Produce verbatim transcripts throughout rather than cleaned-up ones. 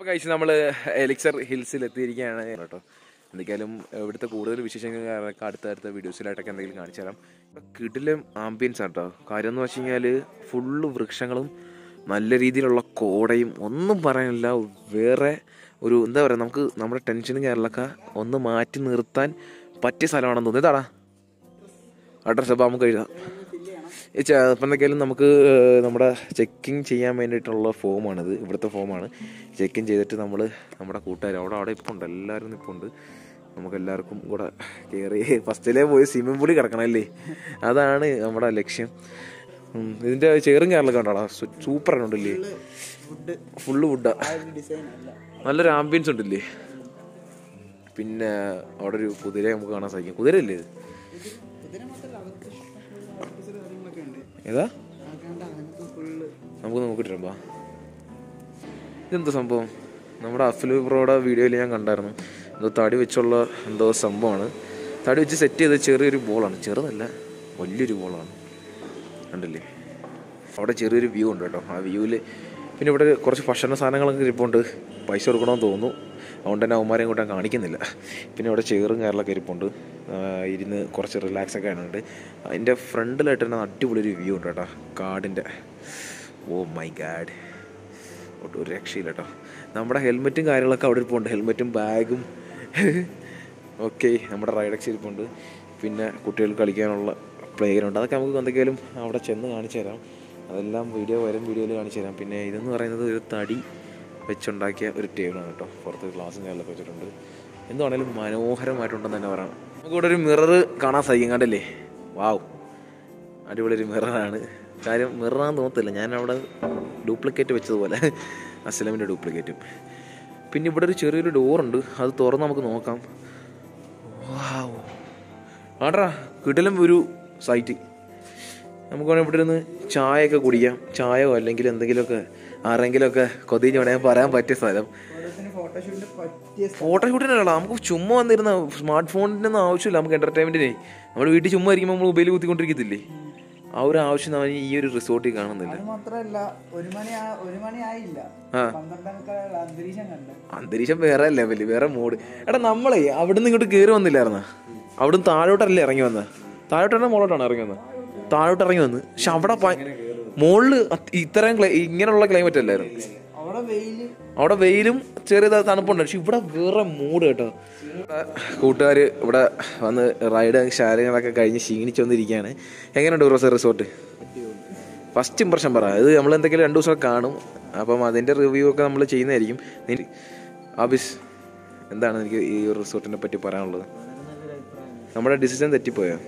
കഴിച്ച് നമ്മൾ എലിക്സർ ഹിൽസിൽ എത്തിയിരിക്കുകയാണ് കേട്ടോ. എന്തൊക്കെയാലും ഇവിടുത്തെ കൂടുതൽ വിശേഷങ്ങളൊക്കെ അടുത്ത അടുത്ത വീഡിയോസിലായിട്ടൊക്കെ എന്തെങ്കിലും കാണിച്ചു തരാം. കിടിലം ആംബിയൻസ് ആണ് കേട്ടോ. കാര്യം എന്ന് വെച്ച് കഴിഞ്ഞാൽ ഫുള്ള് വൃക്ഷങ്ങളും നല്ല രീതിയിലുള്ള കോടയും ഒന്നും പറയാനില്ല. വേറെ ഒരു എന്താ പറയുക, നമുക്ക് നമ്മുടെ ടെൻഷനും കാര്യങ്ങളൊക്കെ ഒന്ന് മാറ്റി നിർത്താൻ പറ്റിയ സ്ഥലമാണെന്ന് തോന്നി. ഇതാടാ അഡ്രസ്സ്. അപ്പോൾ നമുക്ക് എഴുതാം. അപ്പം എന്തൊക്കെയാലും നമുക്ക് നമ്മുടെ ചെക്കിങ് ചെയ്യാൻ വേണ്ടിയിട്ടുള്ള ഫോമാണിത്. ഇവിടുത്തെ ഫോമാണ്. ചെക്കിങ് ചെയ്തിട്ട് നമ്മൾ നമ്മുടെ കൂട്ടുകാർ അവിടെ അവിടെ ഇപ്പോൾ ഉണ്ട്, എല്ലാവരും ഇപ്പോൾ ഉണ്ട്. നമുക്ക് എല്ലാവർക്കും കൂടെ കയറി ഫസ്റ്റിലേ പോയി സ്വിമ്മിംഗ് പൂളിൽ കിടക്കണമല്ലേ, അതാണ് നമ്മുടെ ലക്ഷ്യം. ഇതിൻ്റെ ചെയറും കാര്യങ്ങളൊക്കെ ഉണ്ടോടാ, സൂപ്പറാണ് ഉണ്ടല്ലേ, ഫുള്ള് വുഡാ, നല്ലൊരു ആംബിയൻസ് ഉണ്ടല്ലേ. പിന്നെ അവിടെ ഒരു കുതിര നമുക്ക് കാണാൻ സാധിക്കും. കുതിരയല്ലേ ഇത്? ഏതാ നമുക്ക് നോക്കിട്ടിരുമ്പോ ഇതെന്താ സംഭവം? നമ്മുടെ അഫ്ലു ബ്രോയുടെ വീഡിയോയിൽ ഞാൻ കണ്ടായിരുന്നു. എന്തോ തടി വെച്ചുള്ള എന്തോ സംഭവമാണ്. തടി വെച്ച് സെറ്റ് ചെയ്ത ചെറിയൊരു ബോളാണ്. ചെറുതല്ല, വലിയൊരു ബോളാണ്. കണ്ടില്ലേ, അവിടെ ചെറിയൊരു വ്യൂ ഉണ്ട് കേട്ടോ. ആ വ്യൂവിൽ പിന്നെ ഇവിടെ കുറച്ച് ഭക്ഷണ സാധനങ്ങളൊക്കെ ഇരിപ്പുണ്ട്. പൈസ കൊടുക്കണമെന്ന് തോന്നുന്നു, അതുകൊണ്ട് തന്നെ അവന്മാരെയും കൂട്ടാൻ കാണിക്കുന്നില്ല. പിന്നെ ഇവിടെ ചെയറും കാര്യങ്ങളൊക്കെ ഇരിപ്പുണ്ട്. ഇരുന്ന് കുറച്ച് റിലാക്സ് ഒക്കെ ആണുണ്ട്. അതിൻ്റെ ഫ്രണ്ടിലായിട്ട് തന്നെ അടിപൊളിയൊരു വ്യൂ ഉണ്ട് കേട്ടോ, കാടിൻ്റെ. ഓ മൈ ഗാഡ്, ഒട്ടും ഒരു രക്ഷയില്ല കേട്ടോ. നമ്മുടെ ഹെൽമെറ്റും കാര്യങ്ങളൊക്കെ അവിടെ ഇരിപ്പുണ്ട്, ഹെൽമെറ്റും ബാഗും ഓക്കെ. നമ്മുടെ റൈഡക്സ് ഇരിപ്പുണ്ട്. പിന്നെ കുട്ടികൾക്ക് കളിക്കാനുള്ള പ്ലേ ഗ്രൗണ്ട്, അതൊക്കെ നമുക്ക് എന്തൊക്കെയാലും അവിടെ ചെന്ന് കാണിച്ചു തരാം. അതെല്ലാം വീഡിയോ വരും വീഡിയോയിൽ കാണിച്ചു തരാം. പിന്നെ ഇതെന്ന് പറയുന്നത് ഒരു തടി വെച്ചുണ്ടാക്കിയ ഒരു ടേബിളാണ് കേട്ടോ. പുറത്ത് ഗ്ലാസും കാര്യങ്ങളൊക്കെ വെച്ചിട്ടുണ്ട്. എന്താണേലും മനോഹരമായിട്ടുണ്ടെന്ന് തന്നെ പറയണം. നമുക്കിവിടെ ഒരു മിറർ കാണാൻ സാധിക്കും, കണ്ടല്ലേ? വാവ്, അടിപൊളി ഒരു മിററാണ്. കാര്യം മിററാന്ന് തോന്നത്തില്ല, ഞാൻ അവിടെ ഡ്യൂപ്ലിക്കേറ്റ് വെച്ചതുപോലെ, അസ്ലമിൻ്റെ ഡ്യൂപ്ലിക്കേറ്റും. പിന്നെ ഇവിടെ ഒരു ചെറിയൊരു ഡോറുണ്ട്, അത് തുറന്ന് നമുക്ക് നോക്കാം. വാവ്, ആടാ കിടിലം ഒരു സൈറ്റ്. നമുക്ക് വേണമെങ്കിൽ ഇവിടെ ഇരുന്ന് ചായയൊക്കെ കുടിക്കാം. ചായയോ അല്ലെങ്കിൽ എന്തെങ്കിലുമൊക്കെ ആരെങ്കിലുമൊക്കെ കൊതിഞ്ഞ് വേണമെങ്കിൽ പറയാൻ പറ്റിയ സ്ഥലം. ഫോട്ടോഷൂട്ടിനല്ല, നമുക്ക് ചുമ്മാ വന്നിരുന്ന സ്മാർട്ട് ഫോണിൻ്റെ ഒന്നും ആവശ്യമില്ല. നമുക്ക് എൻ്റർടൈൻമെൻറ്റിനെ നമ്മൾ വീട്ടിൽ ചുമ്മാ ഇരിക്കുമ്പോൾ നമ്മൾ മൊബൈൽ കുത്തിക്കൊണ്ടിരിക്കത്തില്ലേ, ആ ഒരു ആവശ്യം നമ്മൾ ഈ ഒരു റിസോർട്ടിൽ കാണുന്നില്ല. അന്തരീക്ഷം വേറെ ലെവല്, വേറെ മൂഡ്. എടാ നമ്മളെ അവിടെ നിന്ന് ഇങ്ങോട്ട് കയറി വന്നില്ലായിരുന്ന, അവിടുന്ന് താഴോട്ടല്ലേ ഇറങ്ങി വന്ന? താഴോട്ടാണ് മുകളോട്ടാണ് ഇറങ്ങി വന്നത്? താഴോട്ട് ഇറങ്ങി വന്ന്. പക്ഷെ അവിടെ മുകളില് ഇത്രയും ഇങ്ങനെയുള്ള ക്ലൈമറ്റ് അല്ലായിരുന്നു. അവിടെ വെയിലും ചെറിയ തണുപ്പുണ്ട്. പക്ഷെ ഇവിടെ വേറെ മൂഡ് കേട്ടോ. കൂട്ടുകാർ ഇവിടെ വന്ന് റൈഡ് ശാലകളൊക്കെ കഴിഞ്ഞ് ക്ഷീണിച്ച് വന്നിരിക്കുകയാണ്. എങ്ങനെയുണ്ട് ബ്രോസ് റിസോർട്ട്? ഫസ്റ്റ് ഇംപ്രഷൻ പറ. ഇത് നമ്മൾ എന്തെങ്കിലും രണ്ടു ദിവസം കാണും, അപ്പം അതിൻ്റെ റിവ്യൂ ഒക്കെ നമ്മൾ ചെയ്യുന്നതായിരിക്കും. ആബിസ്, എന്താണ് എനിക്ക് ഈ റിസോർട്ടിനെ പറ്റി പറയാനുള്ളത്? നമ്മുടെ ഡിസിഷൻ തെറ്റിപ്പോയോ?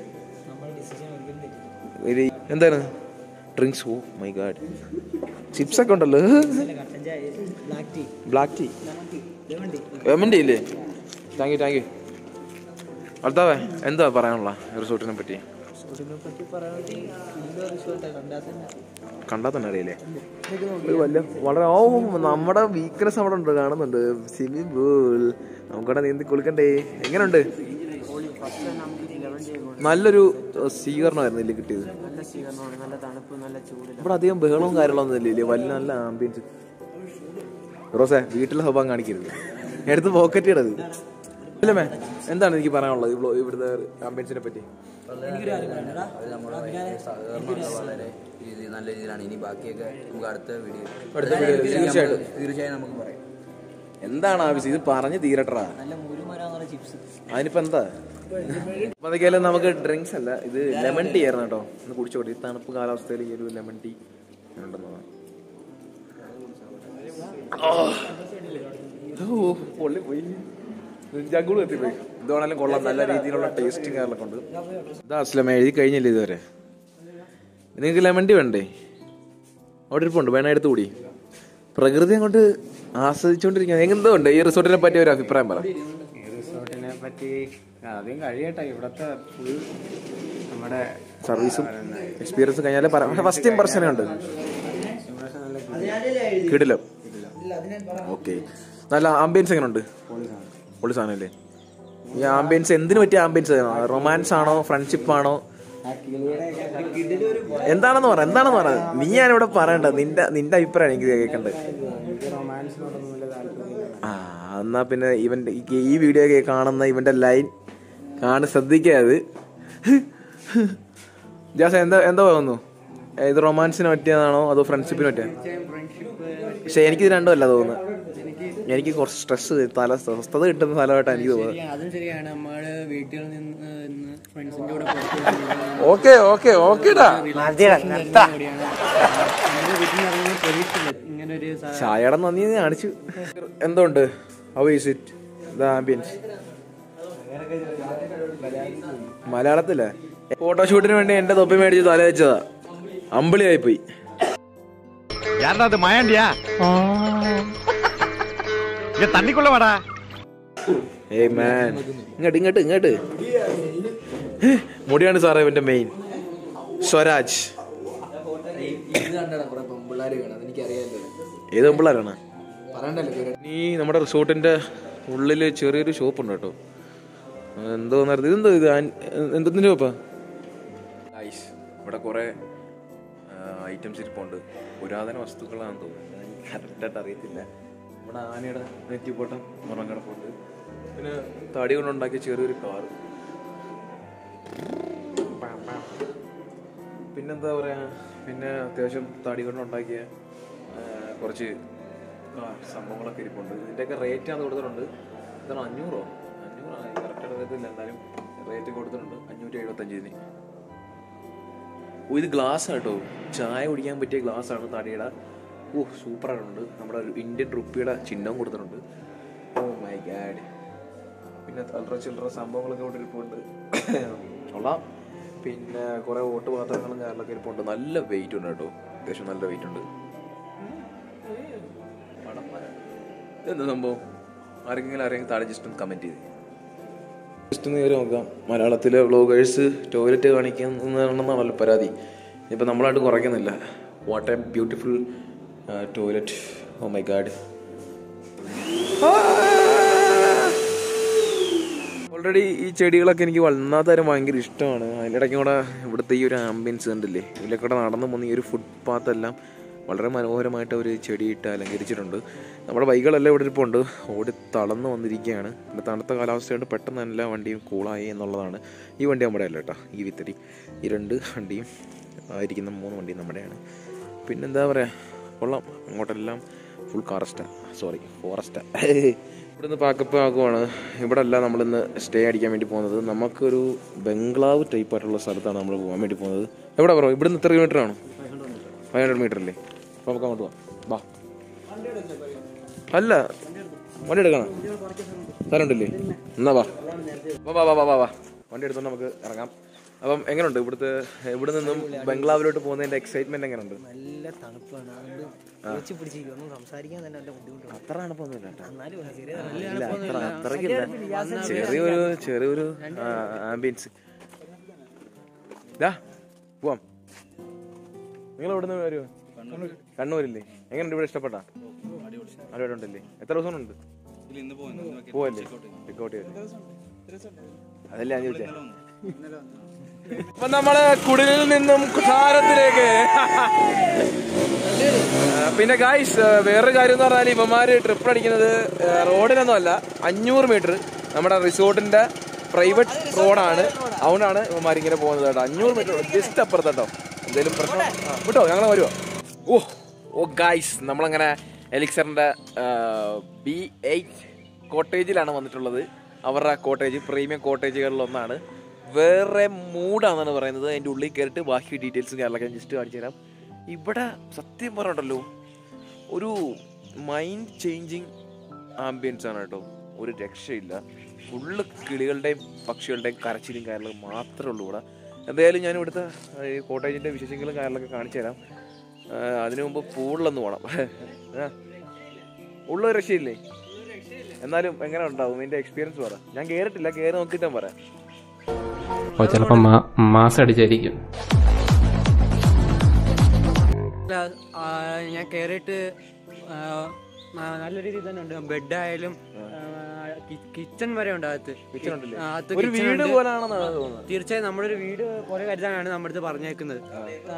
എന്താണ് drinks? Oh my god, chips ഒക്കെ ഉണ്ടല്ലോ. ബ്ലാക്ക് ടീ, ലെമൺ ടീ ഇല്ലേ? Thank you thank you. അടുത്താവേ എന്താ പറയാനുള്ള റിസോർട്ടിനെ പറ്റി? കണ്ടാൽ തന്നെ അറിയില്ലേ, ഒരു വലിയ വളരെ ഓ നമ്മുടെ വീക്ക്നെസ് അവിടെ ഉണ്ട്, കാണുന്നുണ്ട്. സ്വിമ്മിംഗ് പൂൾ, നമുക്കവിടെ നീന്തി കുളിക്കണ്ടേ? എങ്ങനെയുണ്ട്? നല്ലൊരു സ്വീകരണമായിരുന്നു ഇല്ലേ കിട്ടിയത്? ഇവിടെ അധികം ബഹളവും കാര്യങ്ങളൊന്നും ഇല്ലേ, വലിയ നല്ല ആംബിയൻസ്. റോസേ, വീട്ടിലെ സ്വഭാവം കാണിക്കരുത്, എടുത്ത് പോക്കറ്റ് ഇടത്. ഇല്ല മേ, എന്താണ് എനിക്ക് പറയാനുള്ളത് ഇവിടുത്തെ ആംബിയൻസിനെ പറ്റി? നല്ല രീതിയിലാണ്. ഇനി ബാക്കിയൊക്കെ നമുക്ക് അടുത്ത വീഡിയോ തീർച്ചയായിട്ടും തീർച്ചയായും നമുക്ക് പറയാം. എന്താണ് ആവശ്യം ഇത് പറഞ്ഞ് തീരട്ടാ. അതിനിപ്പോ എന്താ? അതൊക്കെയാലും നമുക്ക് ഡ്രിങ്ക്സ് അല്ല, ഇത് ലെമൺ ടീ ആയിരുന്നു കേട്ടോ. ഒന്ന് കുടിച്ചോട്ടെ, ഈ തണുപ്പ് കാലാവസ്ഥയിൽ ഈ ഒരു ലെമൺ ടീ ഉണ്ടെന്നതാണ്. പൊള്ളി പോയി, ജഗുള് എത്തിപ്പോയി. ഇതാണെങ്കിലും കൊള്ളാം, നല്ല രീതിയിലുള്ള ടേസ്റ്റും കാര്യങ്ങളൊക്കെ ഉണ്ട്. ഇതാ അസ്ലമ എഴുതി കഴിഞ്ഞില്ലേ ഇതുവരെ? നിങ്ങൾക്ക് ലെമൺ ടീ വേണ്ടേ? അവിടെ ഇരിപ്പുണ്ട്, വേണ എടുത്ത് കൂടി. പ്രകൃതി അങ്ങോട്ട് ആസ്വദിച്ചുകൊണ്ടിരിക്കുക. എന്തോ ഉണ്ട് ഈ റിസോർട്ടിനെ പറ്റി ഒരു അഭിപ്രായം പറ. ഈ റിസോർട്ടിനെ പറ്റി ആദ്യം കഴിയട്ടെ. ഇവിടത്തെ ഫുൾ നമ്മുടെ സർവീസും എക്സ്പീരിയൻസും കഴിഞ്ഞാലേ പറയാം. ഫസ്റ്റ് ഇംപ്രഷൻ ഉണ്ട്, കിടിലം. ഓക്കെ, നല്ല ആംബിയൻസ് എങ്ങനെ ഉണ്ട്? പൊളി സാധനം അല്ലേ? ഈ ആംബിയൻസ് എന്തിനു പറ്റിയ ആംബിയൻസ് ആണോ? റൊമാൻസ് ആണോ, ഫ്രണ്ട്ഷിപ്പ് ആണോ, എന്താണെന്ന് പറ, എന്താണെന്ന് പറ. നീ ഞാനിവിടെ പറയണ്ട, നിന്റെ നിന്റെ അഭിപ്രായം എനിക്ക് കേൾക്കണ്ടത്. റൊമാൻസിനോടൊന്നും വലിയ താല്പര്യം ആ എന്നാ പിന്നെ ഇവന്റെ ഈ വീഡിയോ കാണുന്ന ഇവന്റെ ലൈൻ കാണി ശ്രദ്ധിക്കാത്. ജാസ എന്താ എന്താ തോന്നുന്നു? ഇത് റൊമാൻസിന് പറ്റിയതാണോ അതോ ഫ്രണ്ട്ഷിപ്പിന് പറ്റിയ? പക്ഷെ എനിക്കിത് രണ്ടും അല്ല തോന്നുന്നത്. എനിക്ക് കുറച്ച് സ്ട്രെസ് തല സ്വസ്ഥത കിട്ടുന്ന സ്ഥലമായിട്ടാണ് എനിക്ക് തോന്നുന്നത്. ഓക്കെ ഓക്കെ ഓക്കേടാ. ചായയുടെ നന്ദി കാണിച്ചു. എന്തുണ്ട്? How is it the ambience? മലയാളത്തിലെ ഫോട്ടോഷൂട്ടിന് വേണ്ടി എന്റെ തൊപ്പി മേടിച്ച് തല വെച്ചതാ. അമ്പിളിയായി പോയി. ഏയ് മാൻ, ഇങ്ങോട്ട് ഇങ്ങോട്ട് ഇങ്ങോട്ട്. മുടിയാണ് സാറേ ഇവന്റെ മെയിൻ. സ്വരാജ് ഏത് പെമ്പിള്ളാരാണ്? നീ നമ്മുടെ റിസോർട്ടിന്റെ ഉള്ളില് ചെറിയൊരു ഷോപ്പ് ഉണ്ട് കേട്ടോ. എന്തോ നേരത്തെ ഇതെന്തോ ഇത് എന്തിന്റെ ഷോപ്പാ? ഇവിടെ കുറെ ഐറ്റംസ് ഇരിപ്പുണ്ട്. പുരാതന വസ്തുക്കളാണെന്ന് തോന്നുന്നു, കറക്റ്റായിട്ട് അറിയത്തില്ല. ഇവിടെ ആനയുടെ നെറ്റിപ്പോട്ടം മറം കിടപ്പുണ്ട്. പിന്നെ തടി കൊണ്ടുണ്ടാക്കിയ ചെറിയൊരു കാറ്. പിന്നെന്താ പറയാ, പിന്നെ അത്യാവശ്യം തടി കൊണ്ടുണ്ടാക്കിയ കുറച്ച് സംഭവങ്ങളൊക്കെ ഇരിപ്പുണ്ട്. ഇതിൻ്റെയൊക്കെ റേറ്റ് ആണ് കൊടുത്തിട്ടുണ്ട്. ഇതാണ് അഞ്ഞൂറോ അഞ്ഞൂറാണ് കറക്റ്റായിട്ട് അറിയത്തില്ല. എന്തായാലും റേറ്റ് കൊടുത്തിട്ടുണ്ട് അഞ്ഞൂറ്റി എഴുപത്തഞ്ചിന്. ഓ ഇത് ഗ്ലാസ് കേട്ടോ, ചായ കുടിക്കാൻ പറ്റിയ ഗ്ലാസ് ആണ് തടിയുടെ. ഓ സൂപ്പറായിട്ടുണ്ട്. നമ്മുടെ ഒരു ഇന്ത്യൻ റുപ്പിയുടെ ചിഹ്നവും കൊടുത്തിട്ടുണ്ട്. Oh my god. പിന്നെ അൽറ ചില്ലറ സംഭവങ്ങളൊക്കെ ഇവിടെ ഇരിപ്പുണ്ട്. കൊള്ളാം. പിന്നെ കുറെ ഓട്ട് പാത്രങ്ങളും കാര്യങ്ങളൊക്കെ ഇരിപ്പുണ്ട്. നല്ല വെയിറ്റ് ഉണ്ട് കേട്ടോ, അത്യാവശ്യം നല്ല വെയിറ്റ് ഉണ്ട്. എന്താ സംഭവം? ആരെങ്കിലും ആരെങ്കിലും താഴെ ജസ്റ്റ് ഒന്ന് കമന്റ് ചെയ്ത് ജസ്റ്റ് ഒന്ന് കയറി നോക്കാം. മലയാളത്തിലെ വ്ളോഗേഴ്സ് ടോയ്ലറ്റ് കാണിക്കുന്നതാണെന്നാണല്ലോ പരാതി. ഇപ്പം നമ്മളായിട്ട് കുറയ്ക്കുന്നില്ല. What a beautiful toilet. Oh my god. Already ഈ ചെടികളൊക്കെ എനിക്ക് വന്നാത്തരം ഭയങ്കര ഇഷ്ടമാണ്. അതിൻ്റെ ഇടയ്ക്കും കൂടെ ഇവിടുത്തെ ഈ ഒരു ആംബിയൻസ് കണ്ടില്ലേ, ഇതിലൊക്കെ കൂടെ നടന്നു പോകുന്ന ഈ ഒരു ഫുട്പാത്ത് എല്ലാം വളരെ മനോഹരമായിട്ട് അവർ ചെടിയിട്ട് അലങ്കരിച്ചിട്ടുണ്ട്. നമ്മുടെ ബൈക്കുകളെല്ലാം ഇവിടെ ഇരിപ്പുണ്ട്. ഓടി തളർന്നു വന്നിരിക്കുകയാണ്. പിന്നെ തണുത്ത കാലാവസ്ഥയുണ്ട്, പെട്ടെന്ന് എല്ലാ വണ്ടിയും കൂളായി എന്നുള്ളതാണ്. ഈ വണ്ടി നമ്മുടെ അല്ല കേട്ടോ, ഈ വിത്തരി. ഈ രണ്ട് വണ്ടിയും ഇരിക്കുന്ന മൂന്ന് വണ്ടിയും നമ്മുടെയാണ്. പിന്നെന്താ പറയുക, കൊള്ളാം. അങ്ങോട്ടെല്ലാം ഫുൾ കാറസ്റ്റാ, സോറി ഫോറസ്റ്റാ. ഇവിടുന്ന് പാക്കപ്പ് ആക്കുവാണ്. ഇവിടെ അല്ല നമ്മളിന്ന് സ്റ്റേ അടിക്കാൻ വേണ്ടി പോകുന്നത്. നമുക്കൊരു ബംഗ്ലാവ് ടൈപ്പ് ആയിട്ടുള്ള സ്ഥലത്താണ് നമ്മൾ പോകാൻ വേണ്ടി പോകുന്നത്. എവിടെ പറയും? ഇവിടുന്ന് എത്ര കിലോമീറ്റർ ആണ്? ഫൈവ് ഹൺഡ്രഡ് മീറ്റർ അല്ലേ? അപ്പോൾ നമുക്ക് അങ്ങോട്ട് പോവാം. വാ. അല്ല വണ്ടി എടുക്കണം, സ്ഥലം ഉണ്ടല്ലേ? എന്നാ വാ വാ വാ വാ വാ വാ വണ്ടി എടുത്തോണ്ട് നമുക്ക് ഇറങ്ങാം. അപ്പം എങ്ങനെയുണ്ട് ഇവിടുത്തെ, ഇവിടെ നിന്നും ബംഗ്ലാവിലോട്ട് പോകുന്നതിന്റെ എക്സൈറ്റ്മെന്റ് എങ്ങനെയുണ്ട്? നല്ല തണുപ്പാണ്. സംസാരിക്കാൻ തന്നെ ബുദ്ധിമുട്ടുണ്ട്. അത്ര തണുപ്പൊന്നുമില്ല, അത്രയ്ക്കില്ല. ചെറിയൊരു ചെറിയൊരു ആംബിയൻസ്. പോവാം. നിങ്ങൾ എവിടെ നിന്ന് വരുമോ? കണ്ണൂരില്ലേ? എങ്ങനെയുണ്ട് ഇവിടെ? ഇഷ്ടപ്പെട്ടാ? അടിപൊളിയുണ്ടല്ലേ? എത്ര ദിവസം ഉണ്ട്? പോവല്ലേ? റിക്കോട്ട് അതല്ലേ ഞാൻ ചോദിച്ചേ. അപ്പൊ നമ്മള് കുടിലിൽ നിന്നും കൊട്ടാരത്തിലേക്ക്. പിന്നെ ഗായ്സ് വേറൊരു കാര്യം എന്ന് പറഞ്ഞാൽ ഇവന്മാര് ട്രിപ്പ് അടിക്കുന്നത് റോഡിലൊന്നും അല്ല, അഞ്ഞൂറ് മീറ്റർ നമ്മുടെ റിസോർട്ടിന്റെ പ്രൈവറ്റ് റോഡാണ്. അതുകൊണ്ടാണ് ഇവന്മാർ ഇങ്ങനെ പോകുന്നത് കേട്ടോ. അഞ്ഞൂറ് മീറ്റർ ജസ്റ്റ് അപ്പുറത്ത് കേട്ടോ. എന്തെങ്കിലും പ്രശ്നം വിട്ടോ ഞങ്ങൾ വരുമോ? ഓ ഓ ഗായ്സ് നമ്മളങ്ങനെ എലിക്സറിന്റെ ബി എയ്റ്റ് കോട്ടേജിലാണ് വന്നിട്ടുള്ളത്. അവരുടെ കോട്ടേജ് പ്രീമിയം കോട്ടേജുകളിലൊന്നാണ്. വേറെ മൂഡാണെന്നാണ് പറയുന്നത്. അതിൻ്റെ ഉള്ളിൽ കയറിയിട്ട് ബാക്കി ഡീറ്റെയിൽസും കാര്യങ്ങളൊക്കെ ജസ്റ്റ് കാണിച്ചു തരാം. ഇവിടെ സത്യം പറഞ്ഞിട്ടുണ്ടല്ലോ ഒരു മൈൻഡ് ചേഞ്ചിങ് ആംബിയൻസ് ആണ് കേട്ടോ. ഒരു രക്ഷയില്ല. ഫുള്ള് കിളികളുടെയും പക്ഷികളുടെയും കരച്ചിലും കാര്യങ്ങളും മാത്രമേ ഉള്ളൂ ഇവിടെ. എന്തായാലും ഞാൻ ഇവിടുത്തെ കോട്ടേജിൻ്റെ വിശേഷങ്ങളും കാര്യങ്ങളൊക്കെ കാണിച്ചു തരാം. അതിനു മുമ്പ് പൂളിലൊന്ന് പോകണം. ഉള്ള രക്ഷയില്ലേ? എന്നാലും എങ്ങനെ ഉണ്ടാവും നിന്റെ എക്സ്പീരിയൻസ് പറ. ഞാൻ കയറിയിട്ടില്ല, കയറി നോക്കിയിട്ട് പറയാം. ചിലപ്പോ മാസം അടിച്ചായിരിക്കും. ഞാൻ കയറിയിട്ട് നല്ല രീതിയിൽ തന്നെ ഉണ്ട്. ബെഡ് ആയാലും കിച്ചൺ വരെ ഉണ്ട്. അകത്ത് തീർച്ചയായും നമ്മളൊരു വീട് പോലെ കരുതാനാണ് നമ്മുടെ അടുത്ത് പറഞ്ഞേക്കുന്നത്.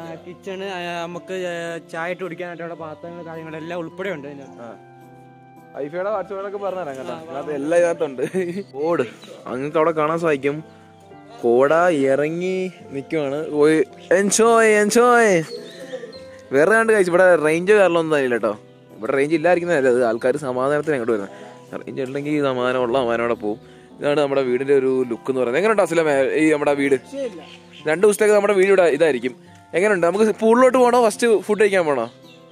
കിച്ചണ്, നമുക്ക് ചായ ഇട്ട് കുടിക്കാനായിട്ടുള്ള പാത്രങ്ങൾ കാര്യങ്ങളെല്ലാം ഉൾപ്പെടെ ഉണ്ട്. ഐഫയുടെ വാട്സാപ്പിലൊക്കെ പറഞ്ഞുതരാം കേട്ടോ. അത് എല്ലാം ഇതിനകത്തുണ്ട്. കോഡ് അങ്ങക്ക് അവിടെ കാണാൻ സാധിക്കും. കോട ഇറങ്ങി നിൽക്കുവാണ്. Enjoy enjoy. വേറെ കണ്ട് കഴിച്ചു. ഇവിടെ റേഞ്ച് കാരണമൊന്നും തന്നില്ല കേട്ടോ. ഇവിടെ റേഞ്ച് ഇല്ലായിരിക്കുന്നതല്ല, അത് ആൾക്കാർ സമാധാനത്തിന് അങ്ങോട്ട് വരുന്നത്. റേഞ്ച് ഉണ്ടെങ്കിൽ സമാധാനമുള്ള സമാധാനോടെ പോകും. ഇതാണ് നമ്മുടെ വീടിന്റെ ഒരു ലുക്ക് എന്ന് പറയുന്നത്. എങ്ങനെയുണ്ട് അസലമേ ഈ നമ്മുടെ വീട്? രണ്ട് ദിവസത്തേക്ക് നമ്മുടെ വീട് ഇവിടെ ഇതായിരിക്കും. എങ്ങനെയുണ്ട്? നമുക്ക് പൂളിലോട്ട് പോകണോ ഫസ്റ്റ് ഫുഡ് കഴിക്കാൻ പോകണോ?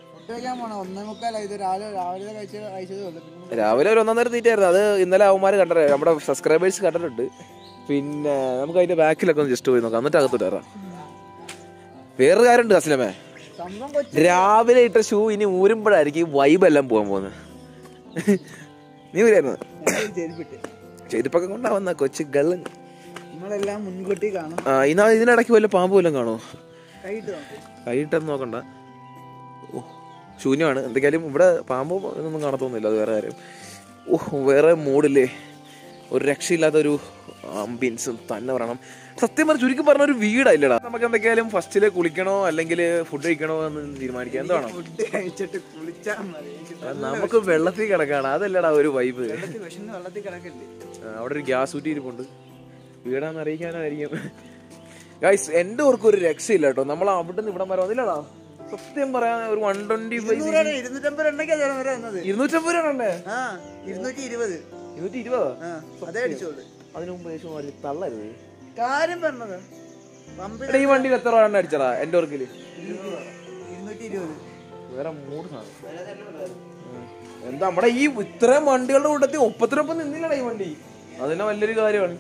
രാവിലെ ഒരു ഒന്നാം നേരം തീറ്റായിരുന്നു. അത് ഇന്നലെ അവന്മാർ കണ്ടേ, നമ്മുടെ സബ്സ്ക്രൈബേഴ്സ് കണ്ടിട്ടുണ്ട്. പിന്നെ നമുക്ക് അതിന്റെ ബാക്കിലൊക്കെ ഒന്ന് ജസ്റ്റ് പോയി നോക്കാം, എന്നിട്ട് അകത്തോട്ട് കയറാം. വേറൊരു കാര്യമുണ്ട് അസ്ലമേ, രാവിലെ ഇട്ട ഷൂ ഇനി ഊരുമ്പോഴായിരിക്കും വൈബ് എല്ലാം പോകാൻ പോകുന്നത്. നീ വരായിരുന്നു ചെരുപ്പൊക്കെ കൊണ്ടാവുന്ന കൊച്ചു ഗള്ളൻ. നമ്മളെല്ലാം മുൻകൂട്ടി കാണും. ആ ഇന്നാ ഇതിനിടയ്ക്ക് വല്ല പാമ്പ് വല്ലതും കാണോ? കൈയിട്ടെന്ന് നോക്കണ്ട. ഓ ശൂന്യമാണ്. എന്തൊക്കെയാലും ഇവിടെ പാമ്പോ ഇതൊന്നും കാണത്തൊന്നുമില്ല. അത് വേറെ കാര്യം. ഓഹ് വേറെ മൂഡില്ലേ, ഒരു രക്ഷയില്ലാത്തൊരു ആംബിയൻസ് തന്നെ പറയണം. സത്യം പറഞ്ഞ ചുരുക്കി പറഞ്ഞ ഒരു വീടായില്ലടാ. നമുക്ക് എന്തൊക്കെയാലും ഫസ്റ്റില് കുളിക്കണോ അല്ലെങ്കിൽ ഫുഡ് കഴിക്കണോ എന്ന് തീരുമാനിക്കാം. എന്താണോ ഫുഡ് കഴിച്ചിട്ട് കുളിച്ചാൽ മതി. നമുക്ക് വെള്ളത്തിൽ കിടക്കാണ്, അതല്ലടാ ഒരു വൈബ്. വെള്ളത്തിൽ കിടക്കില്ലേ? അവിടെ ഒരു ഗ്യാസ് ഊറ്റി ഇരിപ്പുണ്ട്. വീടാന്ന് അറിയിക്കാനായിരിക്കും. ഗൈസ് എന്റെ ഓർക്ക് ഒരു രക്ഷയില്ല കേട്ടോ. നമ്മൾ അവിടെ നിന്ന് ഇവിടെ വരെ വന്നില്ലടാ. സത്യം പറയാൻ ഒരു വൺ ട്വന്റി ഫൈവ് ഇരുന്നൂറ്റമ്പത് രൂപ ഇരുന്നൂറ്റമ്പത് രൂപ ഇരുന്നൂറ്റി ഇരുപത് ഇരുന്നൂറ്റി ഇരുപതോ? അതേ അടിച്ചോളൂ. അതിന് മുമ്പ് ഏകദേശം തള്ളരുത് കാര്യം പറഞ്ഞത്. ഈ വണ്ടിയിൽ എത്ര രൂപ അടിച്ചടാ എന്റെ ഓർക്കില്? ഇരുന്നൂറ്റി ഇരുപത്. വേറെ മൂന്ന് സാധനം എന്താ നമ്മുടെ ഈ ഇത്രയും വണ്ടികളുടെ കൂട്ടത്തിൽ ഒപ്പത്തിനൊപ്പം നിന്നില്ലടാ ഈ വണ്ടി. അതിനെ വലിയൊരു കാര്യമാണ്.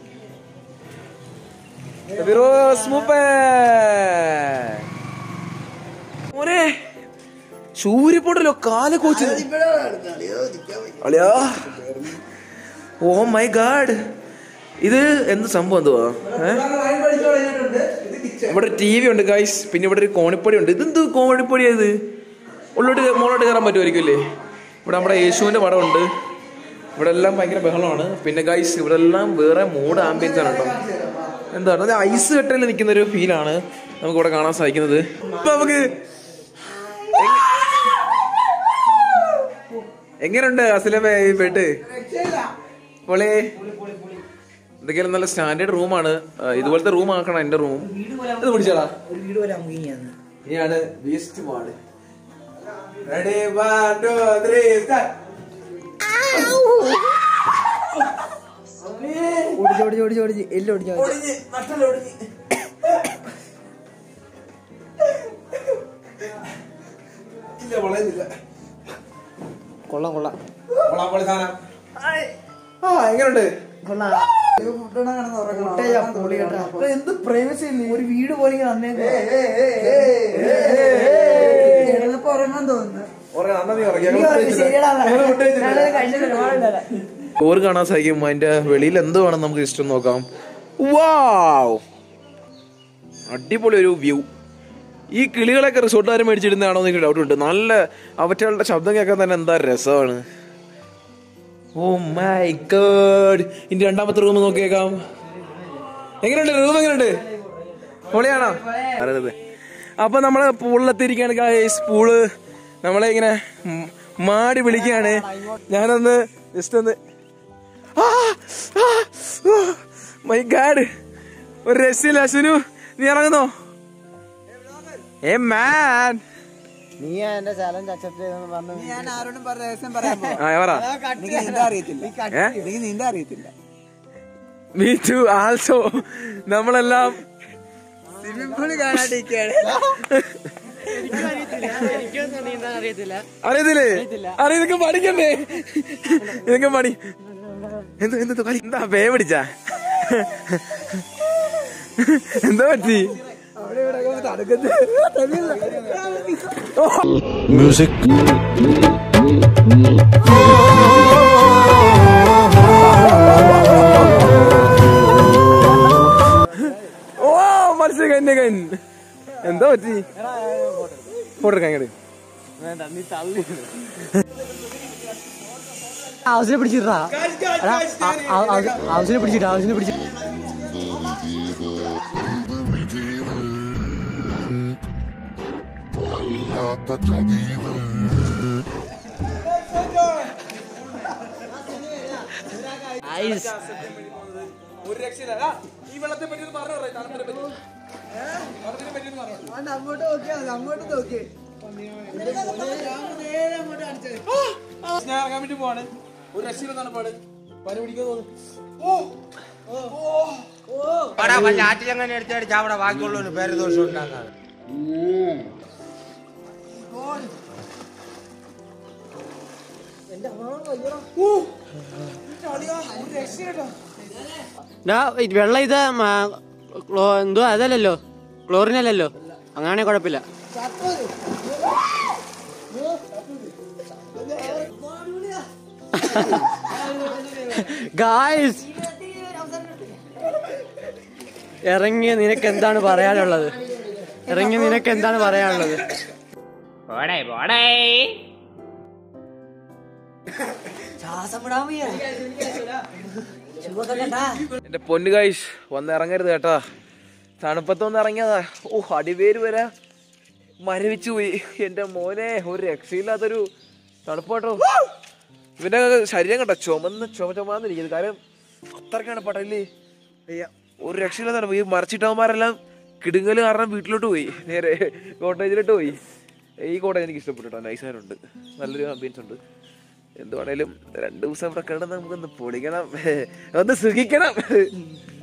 മോനെ സൂര്യപ്പൊടല്ലോ കാല് കോച്ച്. ഓ മൈ ഗാഡ്, ഇത് എന്ത് സംഭവം എന്തുവാ? ഇവിടെ ടി വി ഉണ്ട് ഗൈസ്. പിന്നെ ഇവിടെ ഒരു കോണിപ്പടി ഉണ്ട്. ഇതെന്ത് കോണിപ്പടിയാ ഇത്? ഉള്ളോട്ട് മുകളോട്ട് കയറാൻ പറ്റുമായിരിക്കും അല്ലേ? ഇവിടെ നമ്മുടെ യേശുവിന്റെ പടം ഉണ്ട്. ഇവിടെ എല്ലാം ഭയങ്കര ബഹളമാണ്. പിന്നെ ഗൈസ് ഇവിടെ എല്ലാം വേറെ മൂഡ് ആംബിയൻസ് ആണ് കേട്ടോ. എന്താണ് അത് ഐസ് കട്ടയിൽ നിൽക്കുന്ന ഒരു ഫീലാണ് നമുക്ക് ഇവിടെ കാണാൻ സാധിക്കുന്നത്. ഇപ്പൊ നമുക്ക് എങ്ങനെയുണ്ട് അസലമേ ഈ ബെഡ്? പൊളി. എന്തൊക്കെയാലും നല്ല സ്റ്റാൻഡേർഡ് റൂമാണ്. ഇതുപോലത്തെ റൂം ആക്കണം എന്റെ റൂം. ഇത് പിടിച്ചാടാ. ഇനിയാണ് waste ward. Ready one two three start. കൊള്ളാം കൊള്ളാം. ആ എങ്ങനെയുണ്ട്? എന്ത് പ്രൈവസി ഒരു വീട് പോലെ ഉറങ്ങാൻ തോന്നുന്നു. ചോറ് കാണാൻ സാധിക്കും. അതിന്റെ വെളിയിൽ എന്ത് വേണം നമുക്ക് ഇഷ്ടം നോക്കാം. വാവ്, അടിപൊളി ഒരു വ്യൂ. ഈ കിളികളൊക്കെ റിസോർട്ടുകാരെ മേടിച്ചിടുന്നതാണോ എന്ന് എനിക്ക് ഡൗട്ട് ഉണ്ട്. നല്ല അവറ്റകളുടെ ശബ്ദം കേൾക്കാൻ തന്നെ എന്താ രസമാണ്. Oh my god. ഇനി രണ്ടാമത്തെ റൂം നോക്കിയേക്കാം. എങ്ങനെയുണ്ട് റൂം? എങ്ങനെയുണ്ട്? പൊളിയാണോ? അറിയത്. അപ്പൊ നമ്മള് പൂളിലെത്തിയിരിക്കുകയാണ് ഗൈസ്. പൂള് നമ്മളെ ഇങ്ങനെ മാടി വിളിക്കുകയാണ്. ഞാനൊന്ന് ജസ്റ്റ് ഒന്ന് മൈ ഗാഡ്, ഒരു രക്ഷയില്ല. അശ്വിനു നീ ഇറങ്ങുന്നോ? ഏ മാൻ, നീ എന്റെ ചാലഞ്ച് അക്സെപ്റ്റ് ചെയ്തെന്ന് പറഞ്ഞു. ഞാൻ ആരോടും രഹസ്യം പറയാൻ നീന്താ അറിയത്തില്ല. Me too also. നമ്മളെല്ലാം സ്വിമ്മിംഗ് പൂള് കാണാണ്ടിരിക്കുകയാണ്. അറിയത്തില്ലേ? അറിയ ഇതൊക്കെ പഠിക്കണ്ടേ? ഇതൊക്കെ പണി എന്ത് എന്ത് കളി എന്താ പേ പിടിച്ചാ? എന്താ പറ്റി? Music. ഓ മനസ്സിലായി കന്നെ കൻ. എന്താ പറ്റി? ഫോട്ടോ എടുക്കാൻ ഇങ്ങോട്ട്. ഹൗസിനെ പിടിച്ചിട്ടാ ഹൗസിനെ പിടിച്ചിട്ടാ ഹൗസിനെ പിടിച്ചിട്ട് ഒരു രക്ഷയില്ല. ഈ വെള്ളത്തെ പറ്റി ഒന്ന് പറഞ്ഞു പറയാം. തണുപ്പിനെ പറ്റി തണുപ്പിനെ പറ്റി ഒന്ന് പറഞ്ഞു. അങ്ങോട്ട് നോക്കിയാ അങ്ങോട്ട് നോക്കി ഞാൻ ഇറങ്ങാൻ വേണ്ടി പോവാണ്. ഒരു രക്ഷയില്ല തണുപ്പാട്. പനി പിടിക്കാൻ തോന്നുന്നു. ആറ്റിലങ്ങനെ എടുത്തടിച്ച് അവിടെ ബാക്കിയുള്ളവന് പേരദോഷം ഉണ്ടാകാൻ വെള്ളം ഇത് എന്തോ അതല്ലല്ലോ, ക്ലോറിനല്ലല്ലോ. അങ്ങനെ കുഴപ്പമില്ല. ഗായ്സ്, ഇറങ്ങിയ നിനക്ക് എന്താണ് പറയാനുള്ളത്? ഇറങ്ങിയ നിനക്ക് എന്താണ് പറയാനുള്ളത്? എന്റെ പൊന്നു ഗായ്സ്, വന്ന് ഇറങ്ങരുത് കേട്ടാ. തണുപ്പത്തൊന്ന് ഇറങ്ങിയതാ. ഓ, അടിവേര് വരാ മരവിച്ചു പോയി. എന്റെ മോനെ, ഒരു രക്ഷയില്ലാത്തൊരു തണുപ്പാട്ടോ. ഇവന്റെ ശരീരം കണ്ട ചുമന്ന് ചുമ ചുമന്നിരിക്കുന്നത്. കാര്യം അത്രക്കാണ് പടല്ലേ. ഒരു രക്ഷയില്ലാത്ത ഈ മരച്ചിട്ടവന്മാരെല്ലാം കിടുങ്ങല് കാരണം വീട്ടിലോട്ട് പോയി, നേരെ കോട്ടേജിലോട്ട് പോയി. ഈ കോട്ടേജ് എനിക്ക് ഇഷ്ടപ്പെട്ടു. നൈസാരുണ്ട്, നല്ലൊരു ആംബിയൻസ് ഉണ്ട്. എന്തുവാണേലും രണ്ടു ദിവസം ഇവിടെ കിടന്ന് നമുക്കൊന്ന് പൊളിക്കണം, ഒന്ന് സുഖിക്കണം.